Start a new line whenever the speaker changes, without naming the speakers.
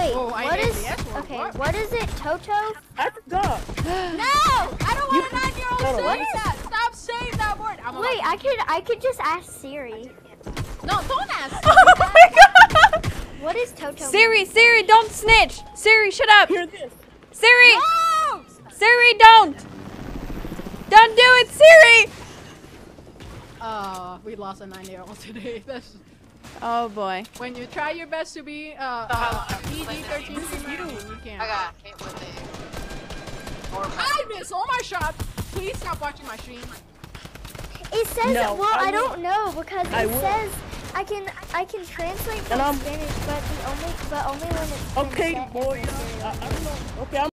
Wait,
Oh,
what is? Okay, what is it? Toto?
I forgot.
No! I don't want a 9-year-old saying
What?
that! Stop saying that word!
Wait, I could just ask Siri.
No, don't ask
Oh my god!
What is Toto?
Siri, don't snitch! Siri, shut up!
Hear this.
Siri!
No!
Siri, don't! Don't do it, Siri!
We lost a 9-year-old today. That's
Oh boy.
when you try your best to be PG-13 streamer, you can't.
I got hit with it.
I miss all my shots. Please stop watching my stream.
It says
No,
well,
I
I don't know because
I
it
will.
says I can translate from
And I'm-
Spanish, but only when it's been
Okay,
set in
boy.
Brazilian.
I don't know. Okay, I'm